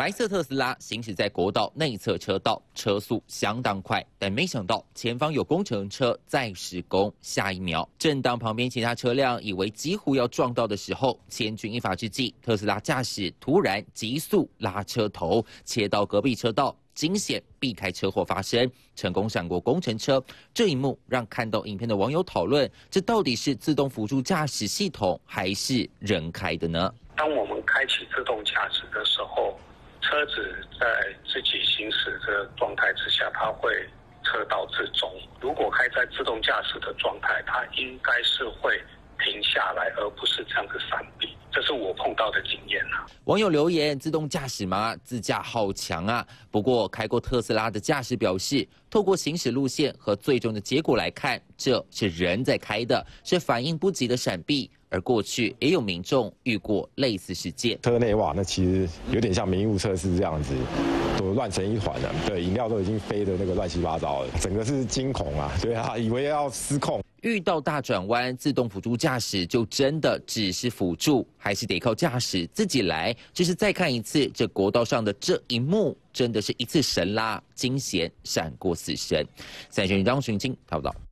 白色特斯拉行驶在国道内侧车道，车速相当快，但没想到前方有工程车在施工。下一秒，正当旁边其他车辆以为几乎要撞到的时候，千钧一发之际，特斯拉驾驶突然急速拉车头，切到隔壁车道。 惊险避开车祸发生，成功闪过工程车。这一幕让看到影片的网友讨论：这到底是自动辅助驾驶系统还是人开的呢？ 当我们开启自动驾驶的时候，车子在自己行驶的状态之下，它会车道自中。如果开在自动驾驶的状态，它应该是会停下来，而不是这样子闪避。 这是我碰到的经验啊。 网友留言：自动驾驶吗？自驾好强啊！不过开过特斯拉的驾驶表示，透过行驶路线和最终的结果来看，这是人在开的，是反应不及的闪避。而过去也有民众遇过类似事件， 车内哇，那其实有点像迷雾测试这样子，都乱成一团了。对，饮料都已经飞得那个乱七八糟了，整个是惊恐啊！对啊，以为要失控。 遇到大转弯，自动辅助驾驶就真的只是辅助，还是得靠驾驶自己来。只是再看一次这国道上的这一幕，真的是一次神拉，惊险闪过死神。3立新闻张寻金报道。